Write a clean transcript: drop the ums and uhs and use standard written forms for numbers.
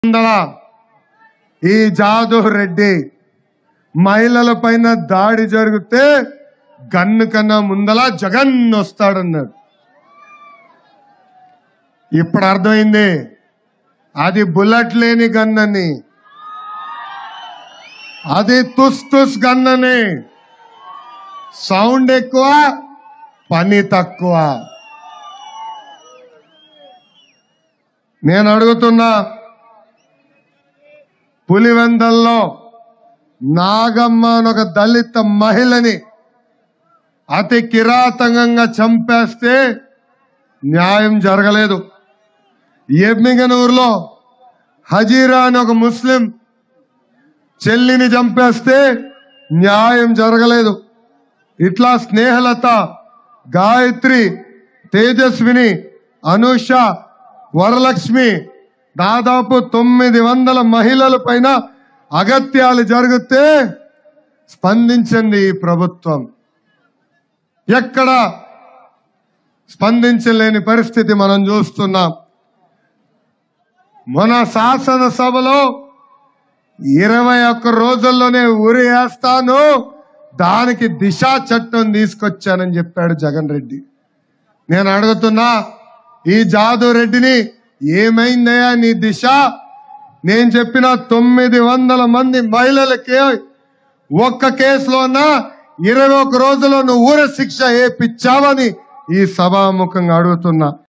ఈ జాదవ్ రెడ్డి మహిళల పైన దాడి జరిగితే గన్ను కన్నా ముందల జగన్ వస్తాడన్నాడు. ఇప్పుడు అర్థమైంది అది బుల్లెట్ లేని గన్నని, అది తుస్ తుస్ గన్నని. సౌండ్ ఎక్కువ, పని తక్కువ. నేను అడుగుతున్నా, పులివెందల్లో నాగమ్మ అని ఒక దళిత మహిళని అతి కిరాతకంగా చంపేస్తే న్యాయం జరగలేదు. ఎమ్మిగనూరులో హజీరా అని ఒక ముస్లిం చెల్లిని చంపేస్తే న్యాయం జరగలేదు. ఇట్లా స్నేహలత, గాయత్రి, తేజస్విని, అనూష, వరలక్ష్మి దాదాపు 900 మహిళల పైన అగత్యాలు జరిగితే స్పందించింది ఈ ప్రభుత్వం. ఎక్కడ స్పందించలేని పరిస్థితి మనం చూస్తున్నాం. మన శాసనసభలో 21 రోజుల్లోనే ఉరి వేస్తాను, దానికి దిశా చట్టం తీసుకొచ్చానని చెప్పాడు జగన్ రెడ్డి. నేను అడుగుతున్నా, ఈ జాదవ్ రెడ్డిని ఏమైందయ్యా నీ దిశ? నేను చెప్పిన 900 మంది మహిళలకి ఒక్క కేసులోనా 21 రోజుల్లో నువ్వు ఊర శిక్ష ఏపిచ్చావని ఈ సభాముఖంగా అడుగుతున్నా.